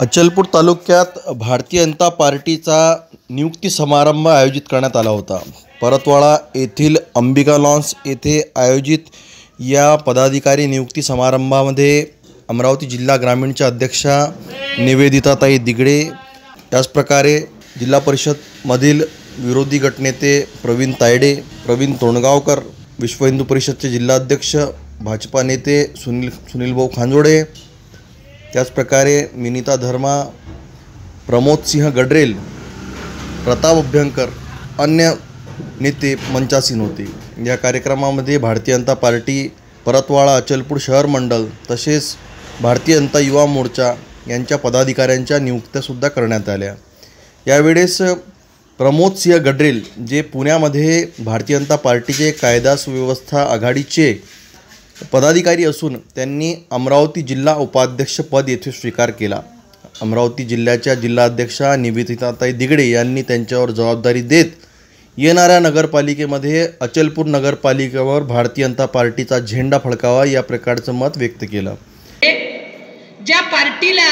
अचलपूर तालुक्यात भारतीय जनता पार्टीचा नियुक्ती समारंभ आयोजित करण्यात आला होता। परतवाडा येथील अंबिका लॉन्स येथे आयोजित या पदाधिकारी नियुक्ती समारंभामध्ये अमरावती जिल्हा ग्रामीणच्या अध्यक्षा निवेदिताताई दिगडे, त्याचप्रकारे जिल्हा परिषदमधील विरोधी गटनेते प्रवीण तायडे, प्रवीण तोंडगावकर, विश्व हिंदू परिषदचे जिल्हाध्यक्ष भाजपा नेते सुनीलभाऊ खांजोडे, त्याचप्रकारे मिनिता धर्मा, प्रमोद सिंह गडरेल, प्रताप अभ्यंकर, अन्य नेते मंचासीन होते। या कार्यक्रमामध्ये भारतीय जनता पार्टी परतवाडा अचलपूर शहर मंडळ तसेच भारतीय जनता युवा मोर्चा यांच्या पदाधिकाऱ्यांच्या नियुक्त्यासुद्धा करण्यात आल्या। यावेळेस प्रमोद सिंह गडरेल जे पुण्यामध्ये भारतीय जनता पार्टीचे कायदा सुव्यवस्था आघाडीचे पदाधिकारी असून त्यांनी अमरावती जिल्हा उपाध्यक्ष पद येथे स्वीकार केला। अमरावती जिल्ह्याच्या जिल्हाध्यक्षा निवेदिताताई दिगडे यांनी त्यांच्यावर जबाबदारी देत येणाऱ्या नगरपालिकेमध्ये अचलपूर नगरपालिकेवर भारतीय जनता पार्टीचा झेंडा फडकावा या प्रकारचं मत व्यक्त केलं। ज्या पार्टीला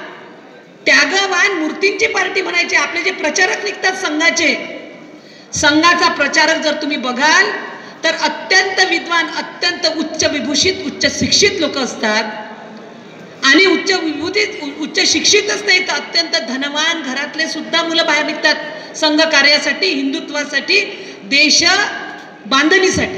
त्यागवान मूर्तींची पार्टी म्हणायचे, आपले जे प्रचारक निघतात संघाचा प्रचारक जर तुम्ही बघाल तर अत्यंत विद्वान, अत्यंत उच्च विभूषित, उच्च शिक्षित लोक असतात आणि उच्च विभूषित, उच्च शिक्षितच नाही तर अत्यंत धनवान घरातले सुद्धा मुलं बाहेर निघतात संघ कार्यासाठी, हिंदुत्वासाठी, देश बांधणीसाठी।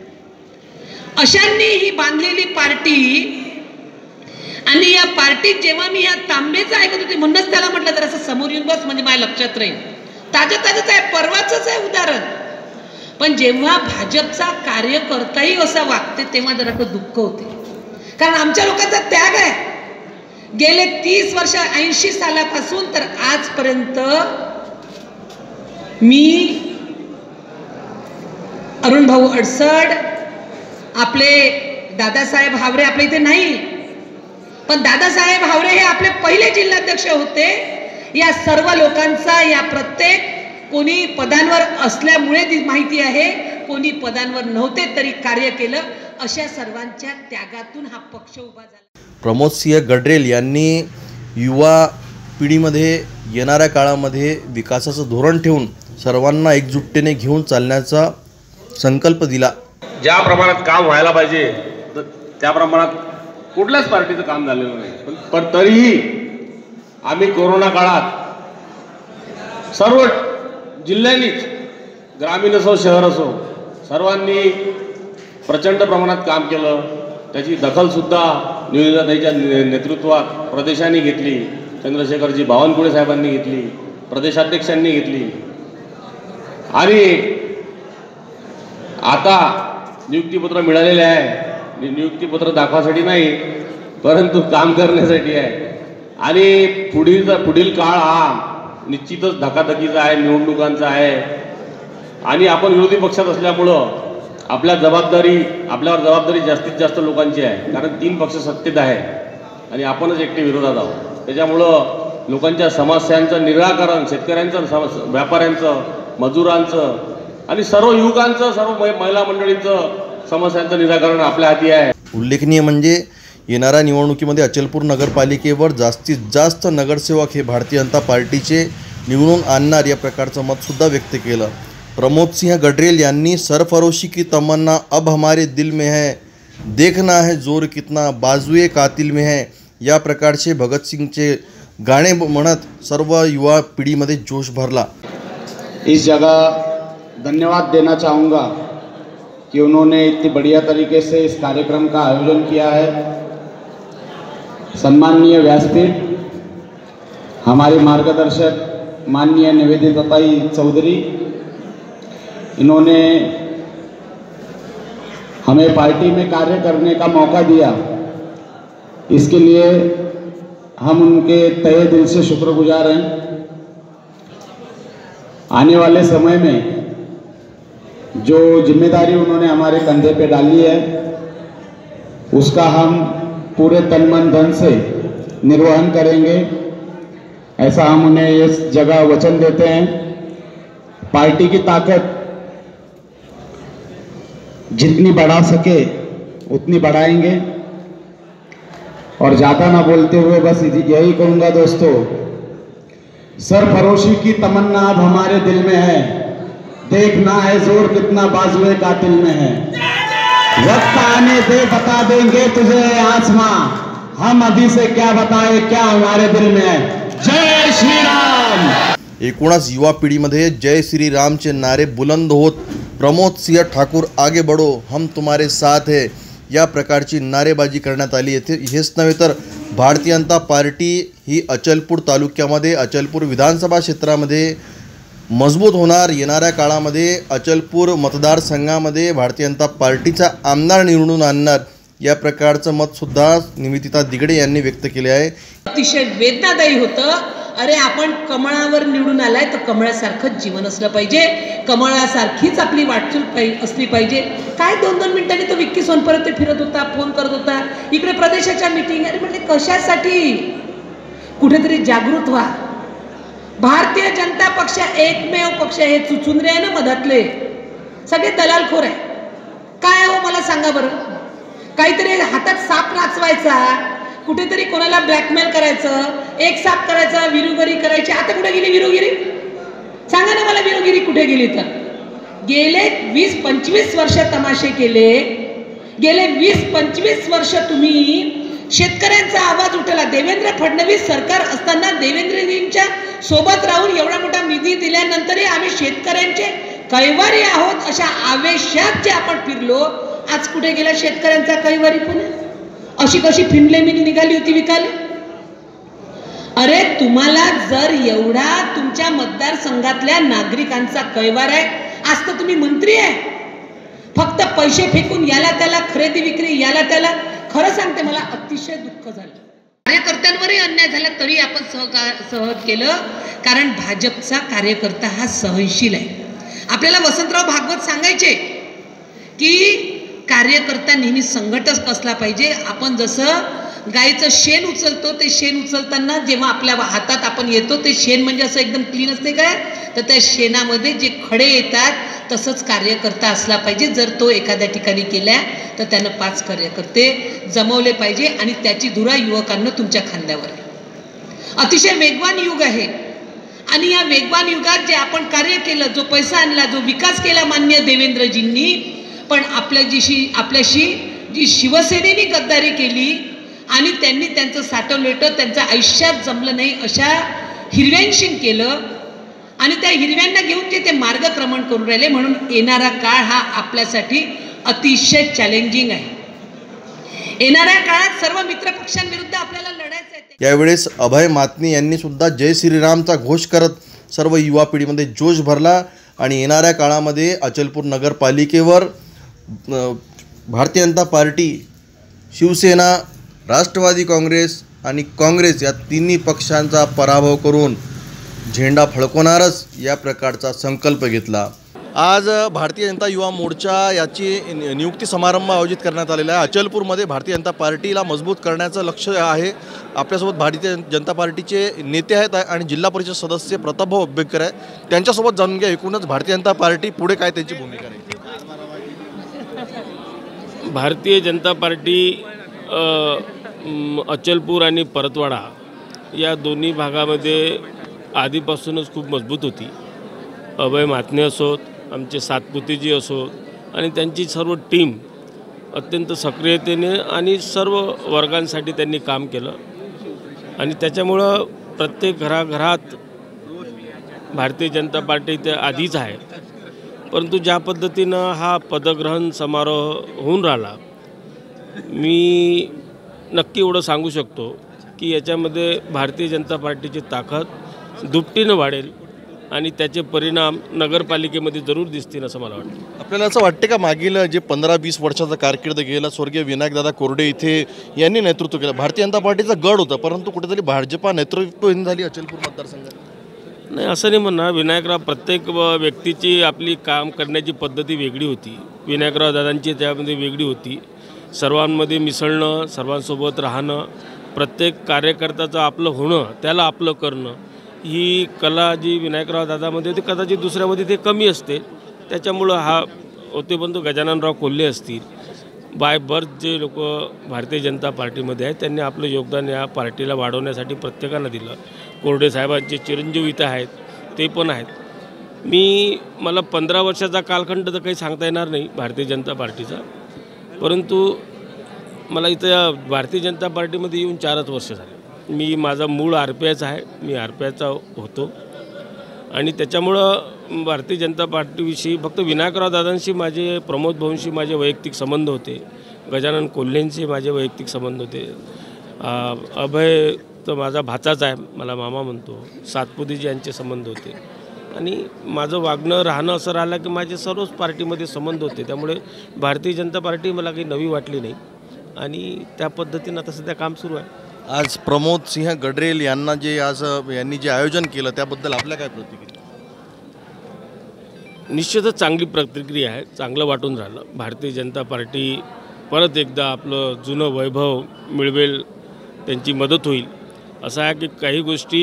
अशांनी ही बांधलेली पार्टी आणि या पार्टीत जेव्हा मी या तांबेचं ऐकत होते म्हणूनच त्याला म्हटलं जर असं समोर येऊन बस म्हणजे माझ्या लक्षात राहील। ताजंच आहे, परवाचंच आहे उदाहरण। पण जेव्हा भाजपचा कार्यकर्ताही असा वागते तेव्हा जरा दुःख होते, कारण आमच्या लोकांचा त्याग आहे। गेले 30 वर्ष 80 सालापासून तर आजपर्यंत मी, अरुण भाऊ अडसड, आपले दादासाहेब हावरे आपले इथे नाही, पण दादासाहेब हावरे हे आपले पहिले जिल्हाध्यक्ष होते। या सर्व लोकांचा या प्रत्येक कोणी पदांवर असल्यामुळे ती माहिती आहे, कोणी पदांवर नव्हते तरी कार्य केलं, अशा सर्वांच्या त्यागातून हा पक्ष उभा झाला। प्रमोद सिंह गडरेल यांनी युवा पिढीमध्ये येणाऱ्या काळामध्ये विकासाचं धोरण ठेवून सर्वांना एकजुटतेने घेऊन चालण्याचा संकल्प दिला। ज्या प्रमाणात काम व्हायला पाहिजे त्या प्रमाणात कुठल्याच पार्टीचं काम झालेलं नाही, पण तरीही आम्ही कोरोना काळात सर्व जिल्ह्यांनीच, ग्रामीण असो शहर असो, सर्वांनी प्रचंड प्रमाणात काम केलं। त्याची दखलसुद्धा निवेदिताताईच्या नेतृत्वात प्रदेशांनी घेतली, चंद्रशेखरजी बावनकुळे साहेबांनी घेतली, प्रदेशाध्यक्षांनी घेतली आणि आता नियुक्तीपत्र मिळालेले आहे। नियुक्तीपत्र दाखवासाठी नाही परंतु काम करण्यासाठी आहे आणि पुढील काळ हा निश्चितच धकाधकीचा आहे, निवडणुकांचा आहे आणि आपण विरोधी पक्षात असल्यामुळं आपल्यावर जबाबदारी जास्तीत जास्त लोकांची आहे, कारण 3 पक्ष सत्तेत आहे आणि आपणच एकटे विरोधात आहोत। त्याच्यामुळं लोकांच्या समस्यांचं निराकरण, शेतकऱ्यांचं, व्यापाऱ्यांचं, मजुरांचं आणि सर्व युवकांचं, सर्व महिला मंडळींचं समस्यांचं निराकरण आपल्या हाती आहे। उल्लेखनीय म्हणजे येणाऱ्या निवडणुकीमध्ये अचलपूर नगरपालिकेवर जास्तीत जास्त नगरसेवक हे भारतीय जनता पार्टीचे निवडून आणणार या प्रकारचं मतसुद्धा व्यक्त केलं। प्रमोद सिंह गडरेल यांनी सरफरोशी की तमन्ना अब हमारे दिल में है, देखना है जोर कितना बाजुए कातिल में है या प्रकारचे भगतसिंगचे गाणे म्हणत सर्व युवा पिढीमध्ये जोश भरला। इस जगह धन्यवाद देना चाहूँगा कि उन्होंने इतनी बढ़िया तरीके से इस कार्यक्रम का आयोजन किया है। सम्माननीय व्यासपीठ, हमारे मार्गदर्शक माननीय निवेदिताताई चौधरी, इन्होंने हमें पार्टी में कार्य करने का मौका दिया, इसके लिए हम उनके तहे दिल से शुक्रगुजार हैं। आने वाले समय में जो जिम्मेदारी उन्होंने हमारे कंधे पे डाली है उसका हम पूरे तन मन धन से निर्वहन करेंगे, ऐसा हम उन्हें इस जगह वचन देते हैं। पार्टी की ताकत जितनी बढ़ा सके उतनी बढ़ाएंगे। और ज़्यादा ना बोलते हुए बस यही कहूँगा दोस्तों, सरफरोशी की तमन्ना अब हमारे दिल में है, देखना है जोर कितना बाजुए कातिल में है। वक्त आने दे बता देंगे तुझे आसमां, हम अभी से क्या बताए क्या हमारे दिल में है। जय श्री राम। एकूणच युवा पिढीमध्ये जय श्री रामचे नारे बुलंद होत प्रमोद सिंह ठाकूर आगे बढ़ो हम तुम्हारे साथ है या प्रकारची नारेबाजी करण्यात आली। येथे हेच नव्हे तर भारतीय जनता पार्टी ही अचलपूर तालुक्यामध्ये अचलपूर विधानसभा क्षेत्रामध्ये मजबूत होणार। येणाऱ्या काळामध्ये अचलपूर मतदारसंघामध्ये भारतीय जनता पार्टीचा आमदार निवडून आणणार या प्रकारचं मतसुद्धा निवेदिता दिगडे यांनी व्यक्त केले आहे। अतिशय वेदनादायी होतं। अरे आपण कमळावर निवडून आलाय तर कमळासारखंच जीवन असलं पाहिजे, कमळासारखीच आपली वाटचाल असली पाहिजे। काय 2-2 मिनिटांनी तो विक्की सोनपर्यंत फिरत होता, फोन करत होता, इकडे प्रदेशाच्या मीटिंग। अरे म्हणजे कशासाठी? कुठेतरी जागृत व्हा। भारतीय जनता पक्ष एकमेव पक्ष हे चुचुंद्रे आहे ना मधातले, सगळे दलालखोर आहे। काय हो मला सांगा बरं, काहीतरी हातात साप नाचवायचा, कुठेतरी कोणाला ब्लॅकमेल करायचं, एक साप करायचा, विरुगिरी करायची। आता कुठे गेली विरुगिरी? सांगा ना मला, विरुगिरी कुठे गेली? तर गेले 20-25 वर्ष तमाशे केले, गेले 20-25 वर्ष तुम्ही शेतकऱ्यांचा आवाज उठवला। देवेंद्र फडणवीस सरकार असताना देवेंद्रजींच्या सोबत राहून एवढा मोठा निधी दिल्यानंतरही आम्ही शेतकऱ्यांचे कैवारी आहोत अशा आवेशात जे आपण फिरलो, आज कुठे गेला शेतकऱ्यांचा कैवारी? पुन्हा अशी कशी फिनले मिल निघाली होती विकायला? अरे तुम्हाला जर एवढा तुमच्या मतदारसंघातल्या नागरिकांचा कैवार आहे, आज तर तुम्ही मंत्री आहे, फक्त पैसे फेकून याला त्याला खरेदी विक्री, याला त्याला। खरं सांगते मला अतिशय दुःख झालं। कार्यकर्त्यांवरही अन्याय झाला तरी आपण सहज केलं, कारण भाजपचा कार्यकर्ता हा सहनशील आहे। आपल्याला वसंतराव भागवत सांगायचे की कार्यकर्ता नेहमी संघटच कसला पाहिजे। आपण जसं गायचं शेण उचलतो, ते शेण उचलताना जेव्हा आपल्या हातात आपण येतो ते शेण म्हणजे असं एकदम क्लीन असते काय, तर त्या शेणामध्ये जे खडे येतात तसंच कार्यकर्ता असला पाहिजे। जर तो एखाद्या ठिकाणी केला तर त्यानं 5 कार्यकर्ते जमवले पाहिजे आणि त्याची धुरा युवकांना तुमच्या खांद्यावर आहे। अतिशय वेगवान युग आहे आणि या वेगवान युगात जे आपण कार्य केलं, जो पैसा आणला, जो विकास केला मान्य देवेंद्रजींनी, पण आपल्याशी जी शिवसेनेने गद्दारी केली आणि त्यांनी त्यांचं साठवलेटं त्यांचं आयुष्यात जमलं नाही अशा हिरव्यांशी केलं आणि त्या हिरव्यांना घेऊन जे ते मार्गक्रमण करून राहिले। म्हणून येणारा काळ हा आपल्यासाठी अतिशय चॅलेंजिंग आहे। येणाऱ्या काळात सर्व मित्रपक्षांविरुद्ध आपल्याला लढायचं आहे। यावेळेस अभय मातनी यांनी सुद्धा जय श्रीरामचा घोष करत सर्व युवा पिढीमध्ये जोश भरला आणि येणाऱ्या काळामध्ये अचलपूर नगरपालिकेवर भारतीय जनता पार्टी, शिवसेना, राष्ट्रवादी काँग्रेस आणि काँग्रेस या तिन्ही पक्षांचा पराभव करून झेंडा फडकवणारच या प्रकारचा संकल्प घेतला। आज भारतीय जनता युवा मोर्चा याची नियुक्ती समारंभ आयोजित करण्यात आलेला आहे। अचलपूरमध्ये भारतीय जनता पार्टीला मजबूत करण्याचं लक्ष्य आहे। आपल्यासोबत भारतीय जनता पार्टीचे नेते आहेत आणि जिल्हा परिषद सदस्य प्रतापभाऊ अभ्यंकर आहे, त्यांच्यासोबत जाणून घ्या एकूणच भारतीय जनता पार्टी पुढे काय त्यांची भूमिका आहे। भारतीय जनता पार्टी अचलपूर आणि परतवाडा या दोन्ही भागामध्ये आधीपासूनच खूप मजबूत होती। अभय मातने असोत, आमचे सातपुतेजी असोत आणि त्यांची सर्व टीम अत्यंत सक्रियतेने आणि सर्व वर्गांसाठी त्यांनी काम केलं आणि त्याच्यामुळं प्रत्येक घराघरात भारतीय जनता पार्टी ते आधीच आहे। परंतु ज्या पद्धतीनं हा पदग्रहण समारोह होऊन राहिला, मी नक्की एवढं सांगू शकतो की याच्यामध्ये भारतीय जनता पार्टीची ताकद दुपटीनं वाढेल आणि त्याचे परिणाम नगरपालिकेमध्ये जरूर दिसतील असं मला वाटतं। आपल्याला असं वाटते का मागील जे 15-20 वर्षाचा कारकीर्द गेला स्वर्गीय विनायकदादा कोरडे इथे यांनी नेतृत्व केलं, भारतीय जनता पार्टीचा गड होता, परंतु कुठेतरी भाजपा नेतृत्वहीन झाली अचलपूर मतदारसंघात? नाही, असं नाही म्हणणार। विनायकराव प्रत्येक व्यक्तीची आपली काम करण्याची पद्धती वेगळी होती, विनायकराव दादांची त्यामध्ये वेगळी होती। सर्वांमध्ये मिसळणं, सर्वांसोबत राहणं, प्रत्येक कार्यकर्त्याचं आपलं होणं, त्याला आपलं करणं, ही कला जी विनायकराव दादामध्ये होती कदाचित दुसऱ्यामध्ये ते कमी असते। त्याच्यामुळं हा होते, पण तो गजाननराव कोल्हे असतील, बाय बर्थ जे लोक भारतीय जनता पार्टीमध्ये आहेत त्यांनी आपलं योगदान या पार्टीला वाढवण्यासाठी प्रत्येकानं दिलं. कोरडे साहेबांचे चिरंजीव इथं आहेत, ते पण आहेत. मला 15 वर्षाचा कालखंड तर काही सांगता येणार नाही भारतीय जनता पार्टीचा, परंतु मला इथं भारतीय जनता पार्टीमध्ये येऊन 4च वर्ष झाले. माझा मूळ RPIचा आहे, मी RPIचा होतो आणि त्याच्यामुळं भारतीय जनता पार्टीविषयी फक्त विनायकराव दादांशी माझे, प्रमोद भाऊंशी माझे वैयक्तिक संबंध होते, गजानन कोल्हेंशी माझे वैयक्तिक संबंध होते, अभय तर माझा भाचाच आहे, मला मामा म्हणतो, सातपुतेजी यांचे संबंध होते आणि माझं वागणं राहणं असं राहिलं की माझे सर्वच पार्टीमध्ये संबंध होते. त्यामुळे भारतीय जनता पार्टी मला काही नवी वाटली नाही आणि त्या पद्धतीनं आता सध्या काम सुरू आहे. आज प्रमोद सिंह गडरेल यांनी जे आयोजन केलं त्याबद्दल आपल्या काय प्रतिक्रिया? निश्चितच चांगली प्रतिक्रिया आहे, चांगलं वाटून राहिलं. भारतीय जनता पार्टी परत एकदा आपलं जुनं वैभव मिळवेल, त्यांची मदत होईल. असं आहे की काही गोष्टी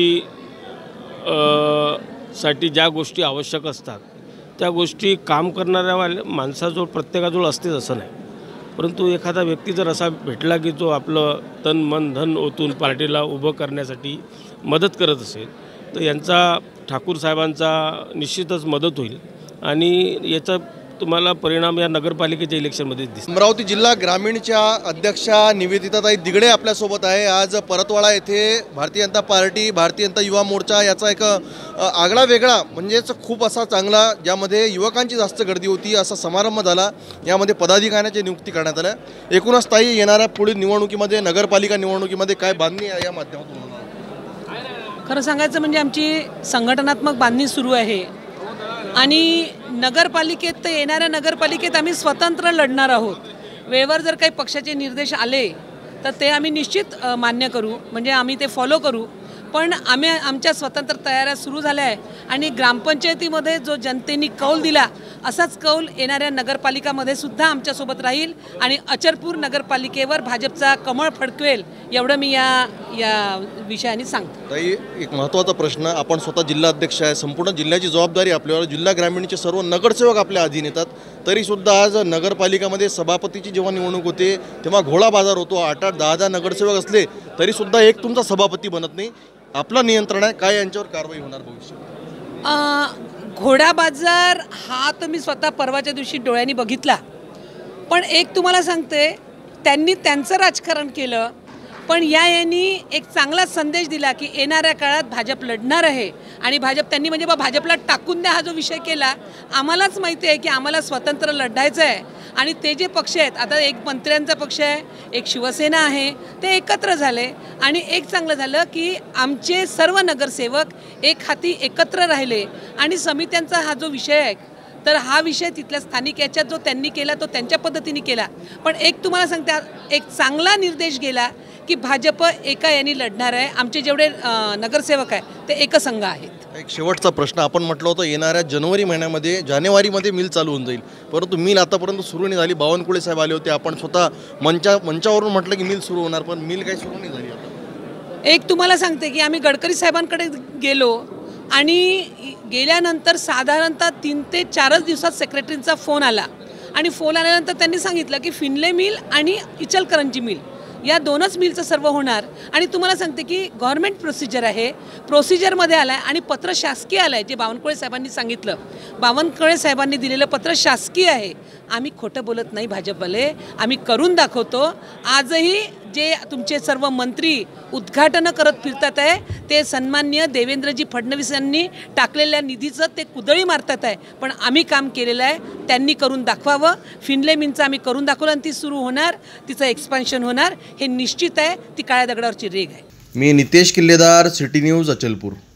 साठी ज्या गोष्टी आवश्यक असतात त्या गोष्टी काम करणाऱ्या माणसाजवळ प्रत्येकाजवळ असतेच असं नाही, परंतु एखादा व्यक्ती जर असा भेटला की जो आपलं तन मन धन ओतून पार्टीला उभं करण्यासाठी मदत करत असेल तर यांचा ठाकूर साहेबांचा निश्चितच मदत होईल आणि याचा तुम्हाला परिणाम या नगरपालिकेच्या इलेक्शनमध्ये दिसतो. अमरावती जिल्हा ग्रामीणच्या अध्यक्षा निवेदिताताई दिगडे आपल्यासोबत आहे. आज परतवाडा येथे भारतीय जनता पार्टी, भारतीय जनता युवा मोर्चा याचा एक आगळा वेगळा म्हणजेच खूप असा चांगला, ज्यामध्ये युवकांची जास्त गर्दी होती, असा समारंभ झाला. यामध्ये पदाधिकाऱ्यांची नियुक्ती करण्यात आल्या. एकूणच ताई, येणाऱ्या पुढील निवडणुकीमध्ये, नगरपालिका निवडणुकीमध्ये काय बांधणी या माध्यमातून होणार? खरं सांगायचं म्हणजे आमची संघटनात्मक बांधणी सुरू आहे आणि नगरपालिकेत तर येणाऱ्या नगरपालिकेत आम्ही स्वतंत्र लढणार आहोत. वेळेवर जर काही पक्षाचे निर्देश आले तर ते आम्ही निश्चित मान्य करू, म्हणजे आम्ही ते फॉलो करू. पण आमच्या स्वतंत्र तयाऱ्या सुरू झाल्या आहे आणि ग्रामपंचायतीमध्ये जो जनतेने कौल दिला असाच कौल येणाऱ्या नगरपालिकामध्ये सुद्धा आमच्यासोबत राहील आणि अचरपूर नगरपालिकेवर भाजपचा कमळ फडकवेल एवढं मी या विषयाने सांगतो. ताई, एक महत्त्वाचा प्रश्न, आपण स्वतः जिल्हाध्यक्ष आहे, संपूर्ण जिल्ह्याची जबाबदारी आपल्यावर, जिल्हा ग्रामीणचे सर्व नगरसेवक आपल्या अधीन येतात, तरीसुद्धा आज नगरपालिकामध्ये सभापतीची जेव्हा निवडणूक होते तेव्हा घोडा बाजार होतो. 8-8, 10-10 नगरसेवक असले तरीसुद्धा एक तुमचा सभापती बनत नाही. आपलं नियंत्रण आहे, काय यांच्यावर कारवाई होणार भविष्यात? घोडा बाजार हा तर मी स्वतः परवाच्या दिवशी डोळ्यांनी बघितला, पण एक तुम्हाला सांगते, त्यांनी त्यांचं राजकारण केलं, पण यांनी एक चांगला संदेश दिला की येणाऱ्या काळात भाजप लढणार आहे आणि त्यांनी म्हणजे भाजपला टाकून द्या हा जो विषय केला. आम्हालाच माहिती आहे की आम्हाला स्वतंत्र लढायचं आहे आणि ते जे पक्ष आहेत, आता एक मंत्र्यांचा पक्ष आहे, एक शिवसेना आहे, ते एकत्र झाले आणि एक चांगलं झालं की आमचे सर्व नगरसेवक एक हाती एकत्र राहिले आणि समित्यांचा हा जो विषय आहे तर हा विषय तिथल्या स्थानिक याच्यात जो त्यांनी केला तो त्यांच्या पद्धतीने केला. पण एक तुम्हाला सांगते, एक चांगला निर्देश गेला की भाजप एका यांनी लढणार आहे. आमचे जेवढे नगरसेवक आहे ते एकसंघ आहेत. एक शेवटचा प्रश्न, आपण म्हटलं होतं येणाऱ्या जानेवारीमध्ये मिल चालू होऊन जाईल, परंतु मिल आतापर्यंत सुरू नाही झाली. बावनकुळे साहेब आले होते, आपण स्वतः मंचावरून म्हटलं की मिल सुरू होणार, पण मिल काही सुरू नाही झाली. एक तुम्हाला सांगते की आम्ही गडकरी साहेबांकडे गेलो आणि गेल्यानंतर साधारणतः 3 ते 4 दिवसात सेक्रेटरींचा फोन आला आणि फोन आल्यानंतर त्यांनी सांगितलं की फिनले मिल आणि इचलकरंजी मिल या 2च मिलचं सर्व होणार. आणि तुम्हाला सांगते की गव्हर्नमेंट प्रोसिजर आहे, प्रोसिजरमध्ये आला आहे आणि पत्र शासकीय आलं आहे. जे बावनकुळे साहेबांनी सांगितलं, बावनकुळे साहेबांनी दिलेलं पत्र शासकीय आहे. आम्ही खोटं बोलत नाही भाजपवाले, आम्ही करून दाखवतो. आजही जे तुमचे सर्व मंत्री उद्घाटनं करत फिरतात आहे ते सन्माननीय देवेंद्रजी फडणवीस यांनी टाकलेल्या निधीचं ते कुदळी मारतात आहे, पण आम्ही काम केलेलं आहे, त्यांनी करून दाखवावं. फिनले मिलचं आम्ही करून दाखवलं आणि ती सुरू होणार, तिचं एक्सपान्शन होणार, हे निश्चित आहे. ती काळ्या दगडावरची रेघ आहे. मी नितेश किल्लेदार, सिटी न्यूज, अचलपूर.